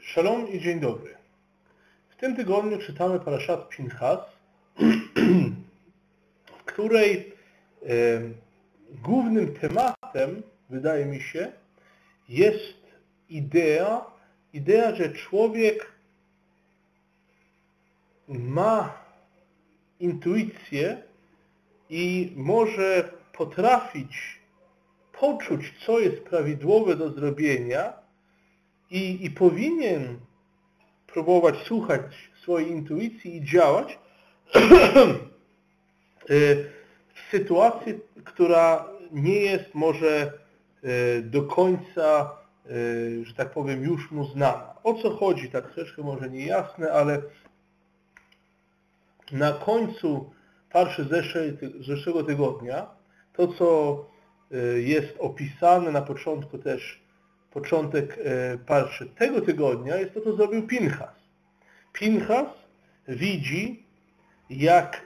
Shalom i dzień dobry. W tym tygodniu czytamy Parashat Pinchas, w której głównym tematem, wydaje mi się, jest idea, że człowiek ma intuicję i może potrafić poczuć, co jest prawidłowe do zrobienia i powinien próbować słuchać swojej intuicji i działać w sytuacji, która nie jest może do końca, że tak powiem, już mu znana. O co chodzi? Tak troszkę może niejasne, ale na końcu parszy zeszłego tygodnia, to co jest opisane na początku też, początek parszy tego tygodnia, jest to, co zrobił Pinchas. Pinchas widzi, jak,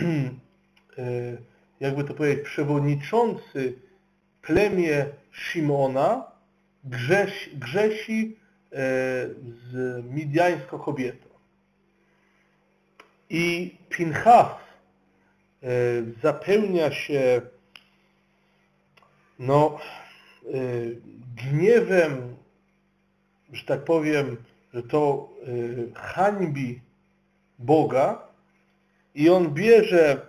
jakby to powiedzieć, przewodniczący plemię Szymona grzesi z midiańską kobietą. I Pinchas zapełnia się gniewem, że tak powiem, że to hańbi Boga i on bierze,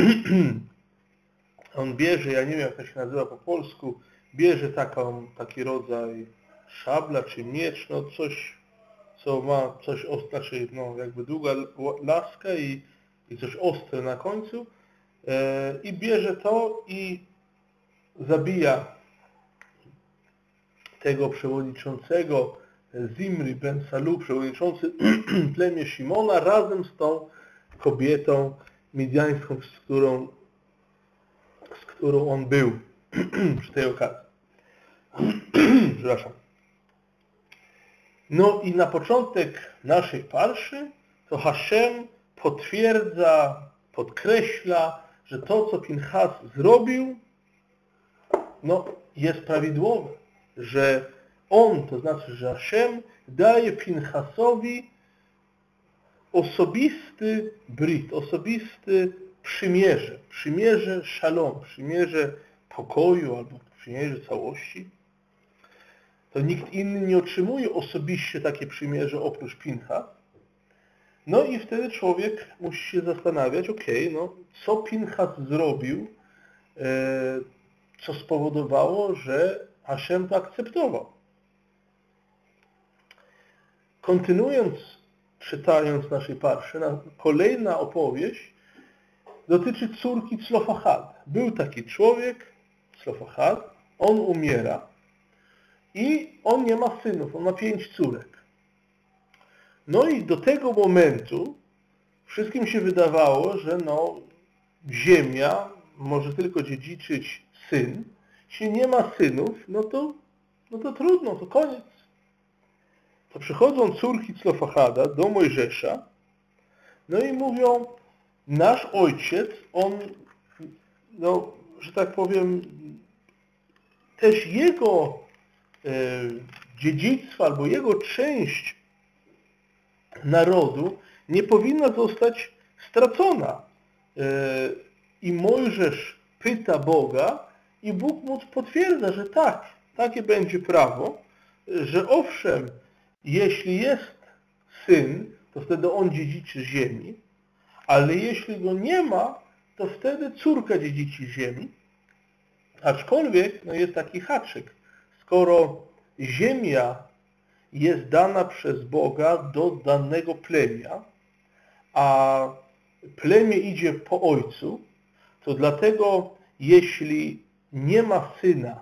ja nie wiem jak to się nazywa po polsku, bierze taki rodzaj szabla czy miecz, coś, co ma coś znaczy, jakby długa laska i coś ostre na końcu i bierze to i zabija tego przewodniczącego Zimri ben Salu, przewodniczący plemię Szymona, razem z tą kobietą midiańską, z którą on był przy tej okazji. Przepraszam. No i na początek naszej parszy to Hashem potwierdza, podkreśla, że to, co Pinchas zrobił, jest prawidłowe, że on, to znaczy, że Hashem daje Pinchasowi osobisty brit, osobisty przymierze shalom, przymierze pokoju albo przymierze całości. To nikt inny nie otrzymuje osobiście takie przymierze oprócz Pinchas. No i wtedy człowiek musi się zastanawiać, co Pinchas zrobił, co spowodowało, że Hashem to akceptował. Kontynuując, czytając naszej parszy, kolejna opowieść dotyczy córki Clofachad. Był taki człowiek, Clofachad, on umiera i on nie ma synów, on ma 5 córek. No i do tego momentu wszystkim się wydawało, że ziemia może tylko dziedziczyć syn. Jeśli nie ma synów, to trudno, to koniec. To przychodzą córki Clofachada do Mojżesza, i mówią, nasz ojciec, on, że tak powiem, też jego dziedzictwo albo jego część narodu nie powinna zostać stracona. I Mojżesz pyta Boga i Bóg mu potwierdza, że tak, takie będzie prawo, że owszem, jeśli jest syn, to wtedy on dziedziczy ziemi, ale jeśli go nie ma, to wtedy córka dziedziczy ziemi. Aczkolwiek jest taki haczyk. Skoro ziemia jest dana przez Boga do danego plemienia, a plemię idzie po ojcu, to dlatego jeśli nie ma syna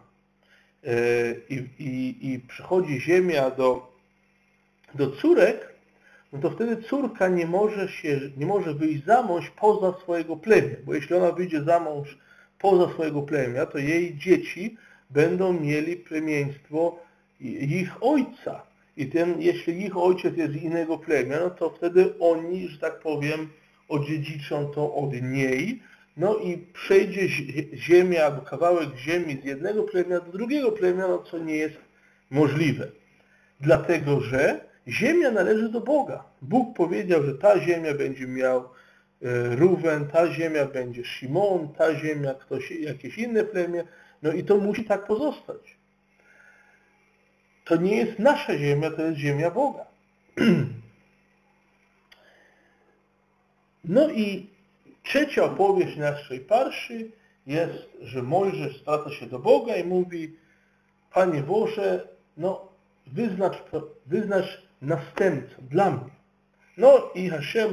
i przychodzi ziemia do córek, to wtedy córka nie może wyjść za mąż poza swojego plemienia, bo jeśli ona wyjdzie za mąż poza swojego plemienia, to jej dzieci będą mieli plemieństwo ich ojca. I jeśli ich ojciec jest z innego plemienia, to wtedy oni, że tak powiem, odziedziczą to od niej, i przejdzie ziemia albo kawałek ziemi z jednego plemienia do drugiego plemienia, co nie jest możliwe. Dlatego, że ziemia należy do Boga. Bóg powiedział, że ta ziemia będzie miał Ruben, ta ziemia będzie Szymon, ta ziemia jakieś inne plemię, no i to musi tak pozostać. To nie jest nasza ziemia, to jest ziemia Boga. No i trzecia opowieść naszej parszy jest, że Mojżesz zwraca się do Boga i mówi: Panie Boże, no wyznacz następcę dla mnie. No i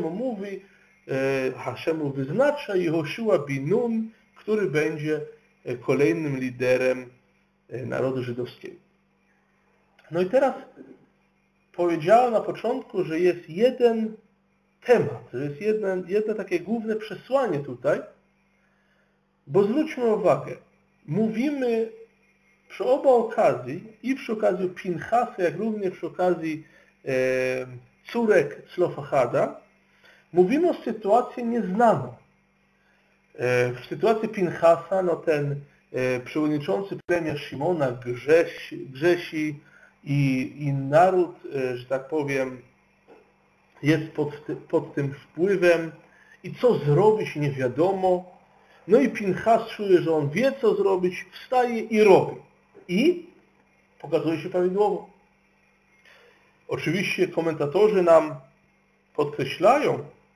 Haszemu wyznacza Jehoszua bin Nun, który będzie kolejnym liderem narodu żydowskiego. No i teraz powiedziałem na początku, że jest jeden temat, że jest jedno takie główne przesłanie tutaj, bo zwróćmy uwagę, mówimy przy obu okazji, i przy okazji Pinchasa, jak również przy okazji córek Clofachada, mówimy o sytuacji nieznaną. W sytuacji Pinchasa, no ten przewodniczący plemienia Szymona grzesi i naród, że tak powiem, jest pod tym wpływem i co zrobić nie wiadomo. No i Pinchas czuje, że on wie co zrobić, wstaje i robi. I pokazuje się prawidłowo. Oczywiście komentatorzy nam podkreślają,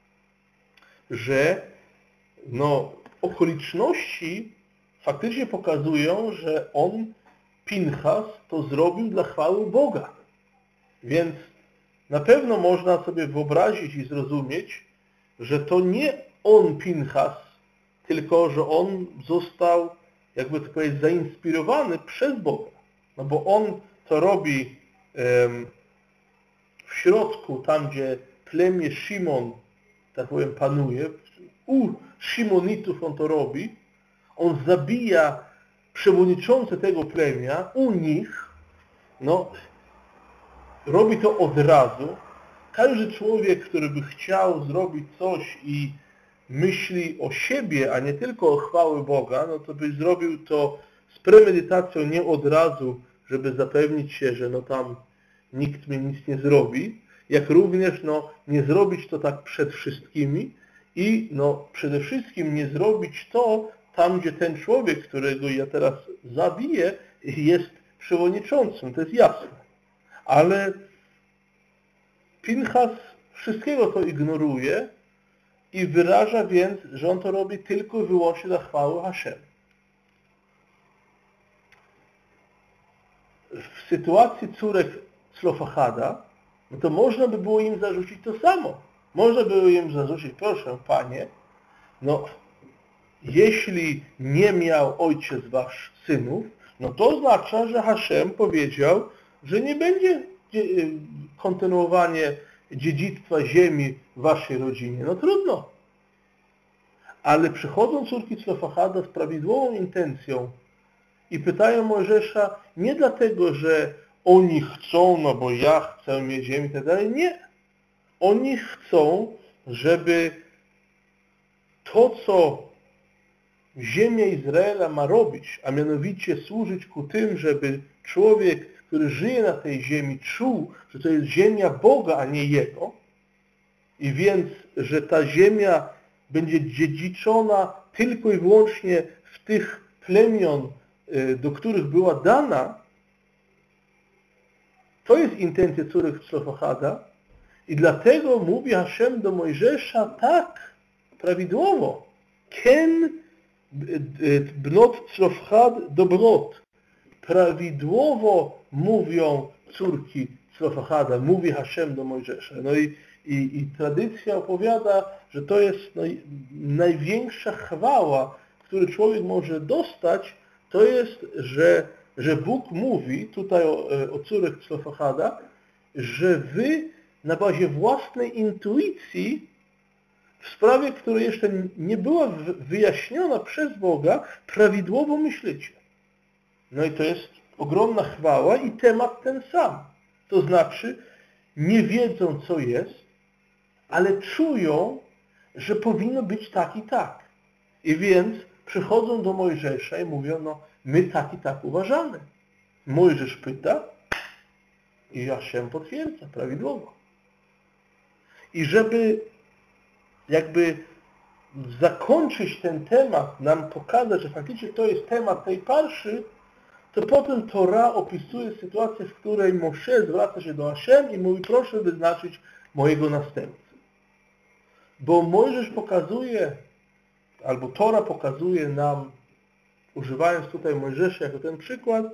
że okoliczności faktycznie pokazują, że Pinchas to zrobił dla chwały Boga. Więc na pewno można sobie wyobrazić i zrozumieć, że to nie Pinchas, tylko że on został, jakby to powiedzieć, zainspirowany przez Boga. No bo on to robi w środku, tam gdzie plemię Szymon, tak powiem, panuje. U Szymonitów on to robi. On zabija przewodniczący tego plemienia, u nich, robi to od razu. Każdy człowiek, który by chciał zrobić coś i myśli o siebie, a nie tylko o chwały Boga, no to by zrobił to z premedytacją, nie od razu, żeby zapewnić się, że tam nikt mi nic nie zrobi, jak również nie zrobić to tak przed wszystkimi i przede wszystkim nie zrobić to tam, gdzie ten człowiek, którego ja teraz zabiję, jest przewodniczącym, to jest jasne. Ale Pinchas wszystkiego to ignoruje i wyraża więc, że on to robi tylko i wyłącznie dla chwały Haszemu. W sytuacji córek Clofachada, to można by było im zarzucić to samo. Można by było im zarzucić: proszę Panie, jeśli nie miał ojciec wasz synów, to oznacza, że Haszem powiedział, że nie będzie kontynuowanie dziedzictwa ziemi w waszej rodzinie. Trudno. Ale przychodzą córki Clofachada z prawidłową intencją i pytają Mojżesza nie dlatego, że oni chcą, bo ja chcę mieć ziemię i tak dalej. Nie. Oni chcą, żeby to, co ziemia Izraela ma robić, a mianowicie służyć ku tym, żeby człowiek, który żyje na tej ziemi, czuł, że to jest ziemia Boga, a nie jego, i więc, że ta ziemia będzie dziedziczona tylko i wyłącznie w tych plemion, do których była dana, to jest intencja córek Clofachada i dlatego mówi Haszem do Mojżesza tak prawidłowo: Ken bnot Clofchad dobrot. Prawidłowo mówią córki Clofachada, mówi Haszem do Mojżesza. I tradycja opowiada, że to jest największa chwała, którą człowiek może dostać, to jest, że Bóg mówi tutaj o córek Clofachada, że wy na bazie własnej intuicji w sprawie, która jeszcze nie była wyjaśniona przez Boga, prawidłowo myślicie. I to jest ogromna chwała i temat ten sam. To znaczy, nie wiedzą co jest, ale czują, że powinno być tak i tak. I więc przychodzą do Mojżesza i mówią: my tak i tak uważamy. Mojżesz pyta: I Haszem potwierdza prawidłowo. I żeby jakby zakończyć ten temat, nam pokazać, że faktycznie to jest temat tej parszy, to potem Tora opisuje sytuację, w której Moshe zwraca się do Haszem i mówi, proszę wyznaczyć mojego następcę. Bo Mojżesz pokazuje, albo Tora pokazuje nam, używając tutaj Mojżesza jako ten przykład,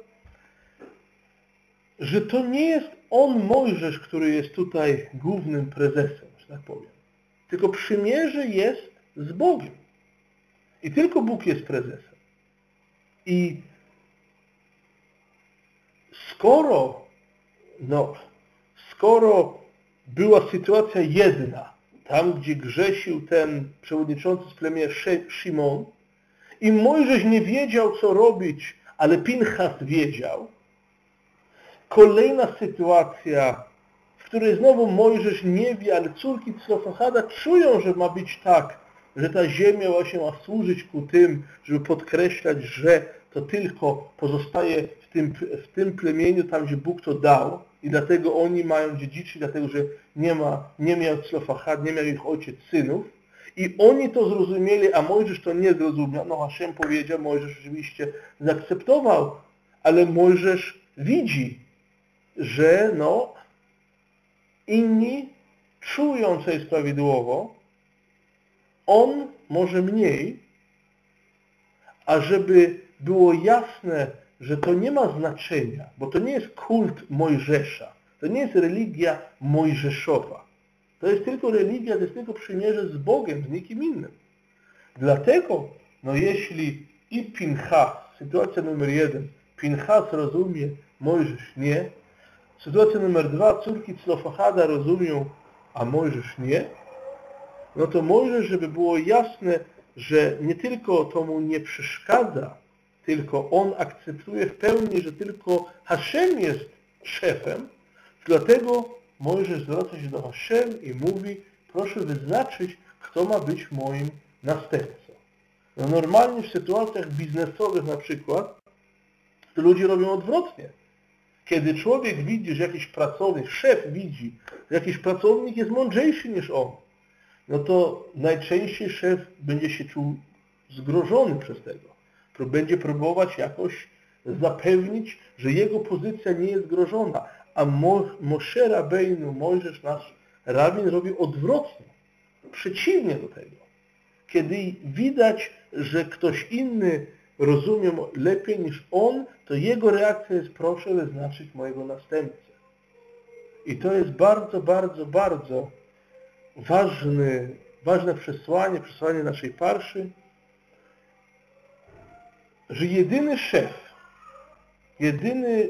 że to nie jest on, Mojżesz, który jest tutaj głównym prezesem, że tak powiem. Tylko przymierze jest z Bogiem. I tylko Bóg jest prezesem. I skoro była sytuacja jedna, tam gdzie grzesił ten przewodniczący z plemienia Szymon i Mojżesz nie wiedział, co robić, ale Pinchas wiedział, kolejna sytuacja, w której znowu Mojżesz nie wie, ale córki Clofachada czują, że ma być tak, że ta ziemia właśnie ma służyć ku tym, żeby podkreślać, że to tylko pozostaje w tym plemieniu, tam gdzie Bóg to dał i dlatego oni mają dziedziczyć, dlatego że nie miał Clofachad, nie miał ich ojciec synów i oni to zrozumieli, a Mojżesz to nie zrozumiał. No Haszem powiedział, Mojżesz oczywiście zaakceptował, ale Mojżesz widzi, że inni czują, co jest prawidłowo, on może mniej, a żeby było jasne, że to nie ma znaczenia, bo to nie jest kult Mojżesza, to nie jest religia mojżeszowa. To jest tylko religia, to jest tylko przymierze z Bogiem, z nikim innym. Dlatego, jeśli i Pinchas, sytuacja numer 1, Pinchas rozumie, Mojżesz nie, sytuacja numer 2, córki Clofachada rozumieją, a Mojżesz nie, no to Mojżesz, żeby było jasne, że nie tylko to mu nie przeszkadza, tylko on akceptuje w pełni, że tylko Haszem jest szefem, dlatego Mojżesz zwraca się do Haszem i mówi, proszę wyznaczyć, kto ma być moim następcą. Normalnie w sytuacjach biznesowych na przykład, to ludzie robią odwrotnie. Kiedy człowiek widzi, że jakiś pracownik, szef widzi, że jakiś pracownik jest mądrzejszy niż on, no to najczęściej szef będzie się czuł zgrożony przez tego. Będzie próbować jakoś zapewnić, że jego pozycja nie jest grożona. A Moshe Rabbeinu, Mojżesz, nasz rabin, robi odwrotnie, przeciwnie do tego. Kiedy widać, że ktoś inny rozumie lepiej niż on, to jego reakcja jest, proszę wyznaczyć mojego następcę. I to jest bardzo, bardzo, bardzo ważne przesłanie naszej parszy, że jedyny szef, jedyny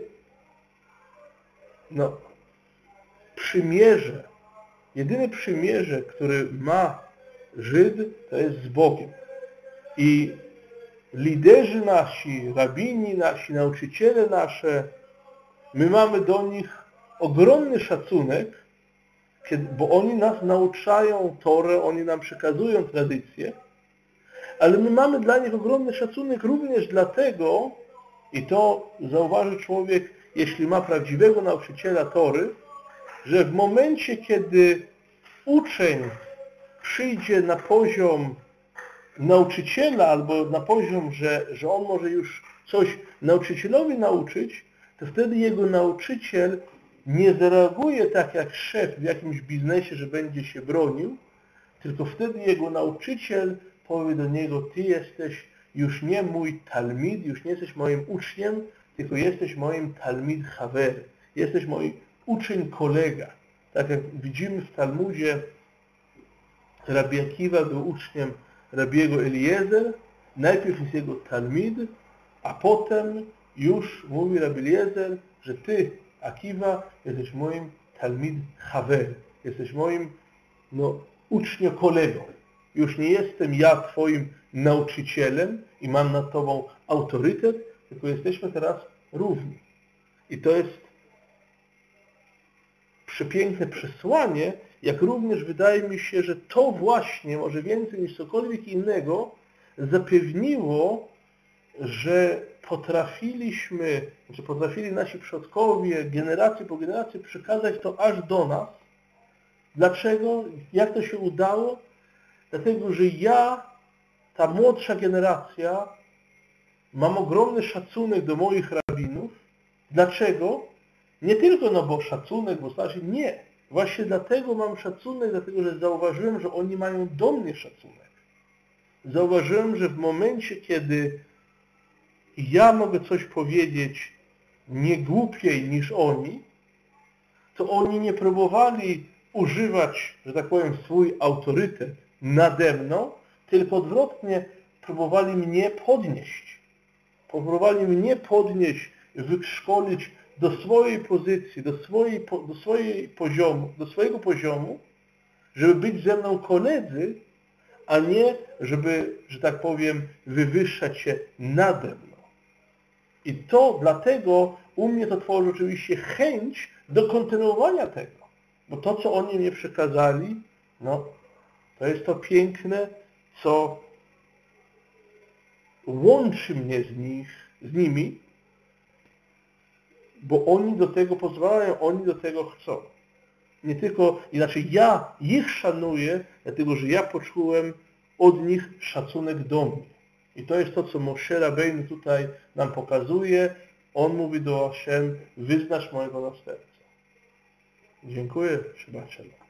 przymierze, który ma Żyd, to jest z Bogiem. I liderzy nasi, rabini nasi, nauczyciele nasze, my mamy do nich ogromny szacunek, bo oni nas nauczają Torę, oni nam przekazują tradycję, ale my mamy dla nich ogromny szacunek również dlatego, i to zauważy człowiek, jeśli ma prawdziwego nauczyciela Tory, że w momencie, kiedy uczeń przyjdzie na poziom nauczyciela albo na poziom, że on może już coś nauczycielowi nauczyć, to wtedy jego nauczyciel nie zareaguje tak jak szef w jakimś biznesie, że będzie się bronił, tylko wtedy jego nauczyciel powie do niego, ty jesteś już nie mój talmid, już nie jesteś moim uczniem, tylko jesteś moim talmid haver, jesteś mój uczeń kolega. Tak jak widzimy w Talmudzie, Rabbi Akiva był uczniem Rabbiego Eliezer, najpierw jest jego talmid, a potem już mówi Rabbi Eliezer, że ty, Akiva, jesteś moim talmid haver, jesteś moim uczniokollegą. Już nie jestem ja twoim nauczycielem i mam nad tobą autorytet, tylko jesteśmy teraz równi. I to jest przepiękne przesłanie, jak również wydaje mi się, że to właśnie, może więcej niż cokolwiek innego, zapewniło, że potrafili nasi przodkowie, generacje po generacji przekazać to aż do nas. Dlaczego? Jak to się udało? Dlatego, że ta młodsza generacja, mam ogromny szacunek do moich rabinów. Dlaczego? Nie tylko bo szacunek, bo starsi, nie. Właśnie dlatego mam szacunek, dlatego że zauważyłem, że oni mają do mnie szacunek. Zauważyłem, że w momencie, kiedy ja mogę coś powiedzieć nie głupiej niż oni, to oni nie próbowali używać, że tak powiem, swój autorytet nade mną, tylko odwrotnie próbowali mnie podnieść. Próbowali mnie podnieść, wyszkolić do swojej pozycji, do swojego poziomu, żeby być ze mną koledzy, a nie żeby, że tak powiem, wywyższać się nade mną. I to dlatego u mnie to tworzy oczywiście chęć do kontynuowania tego. Bo to, co oni mnie przekazali, to jest to piękne, co łączy mnie z nimi, bo oni do tego pozwalają, oni do tego chcą. Nie tylko, inaczej ja ich szanuję, dlatego że ja poczułem od nich szacunek do mnie. I to jest to, co Moshe Rabbeinu tutaj nam pokazuje. On mówi do Hashem, wyznasz mojego następcę. Dziękuję. Shabbat shalom.